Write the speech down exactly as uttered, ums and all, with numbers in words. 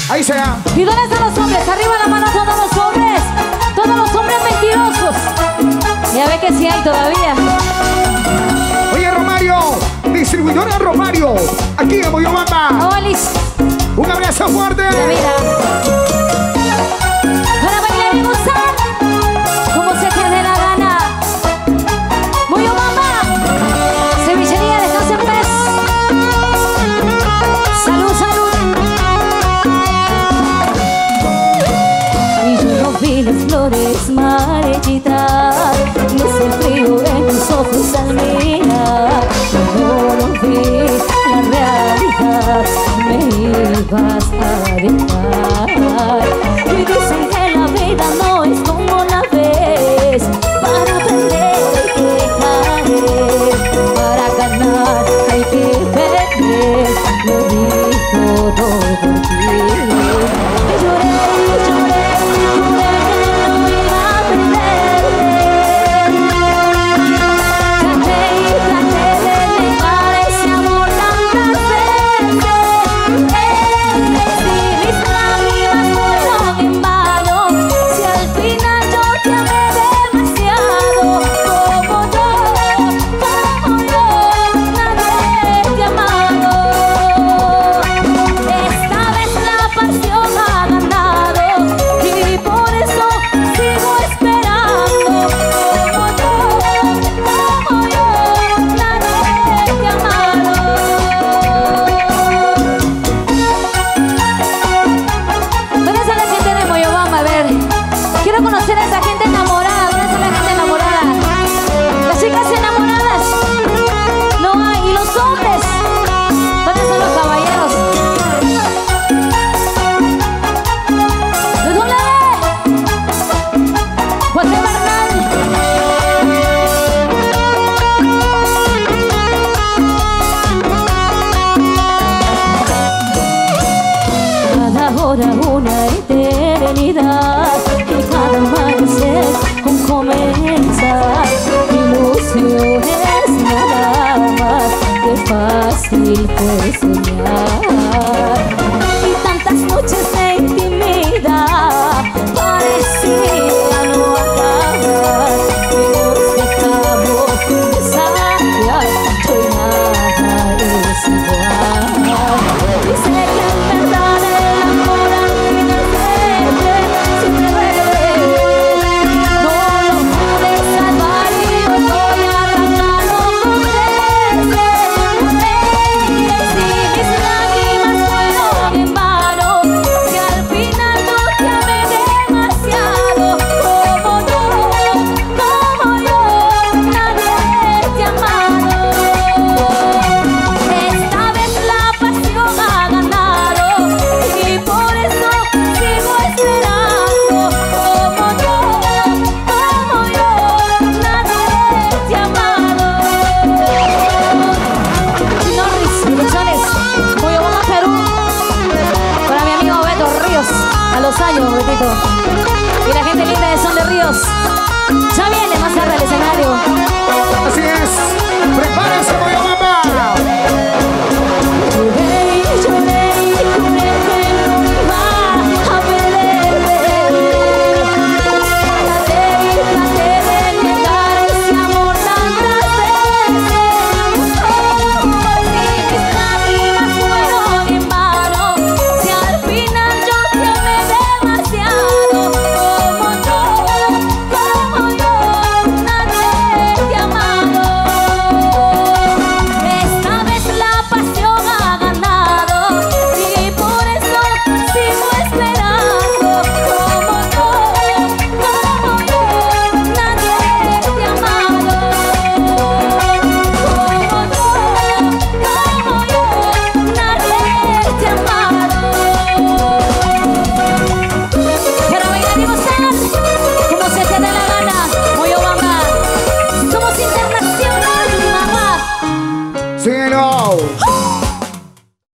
Ahí sea. ¿Y dónde están los hombres? Arriba la mano todos los hombres. Todos los hombres mentirosos. Ya ve que sí hay todavía. Oye, Romario, distribuidora Romario, aquí en Moyobamba. Olis. Un abrazo fuerte. Mira, mira. Para bailar y gozar, como se te dé la gana. Moyobamba. Cevichería de Casa en Pez. Salud, salud. Y yo no vi las flores marchitas, ni ese frío en tus ojos al mirar. No lo vi, la realidad me ibas a dejar. Y dicen que la vida no es como la ves. Para aprender hay que caer, para ganar hay que perder. Lo di todo por ti. Y lloré, lloré, juré que no iba a perderte. Traté y traté de negar ese amor tantas veces. Si mis lágrimas fueron en vano, si al final yo te amé demasiado, como yo, como yo, nadie te ha amado. Esta vez la pasión ha ganado y por eso sigo esperando, como yo, como yo, nadie te ha amado. ¿Dónde está la gente de Moyobamba? A ver, quiero conocer a esa gente enamorada. ¿Dónde está la gente enamorada? Las chicas enamoradas. No hay. ¿Y los hombres? ¿Dónde están los caballeros? ¿De dónde? José Bernal. Cada hora una eternidad y cada amanecer un comenzar. Ilusiones nada más, que fácil fue soñar. Y tantas noches de intimidad parecía no acabar. Y nos dejamos desafiar, yo y nada es igual. Y sé que en verdad el amor al final siempre, siempre duele. No lo pude salvar y hoy voy arrancando con creces. Si mis lágrimas fueron en vano, si al final yo te amé demasiado, como yo, como yo, nadie te ha amado. Esta vez la pasión ha ganado y por eso sigo esperando, como yo, como yo, nadie te ha amado. Norris, Producciones, Moyobamba, Perú. Para mi amigo Beto Ríos, a los años, Betito. Y la gente linda de Son de Ríos. Ya viene más tarde al escenario.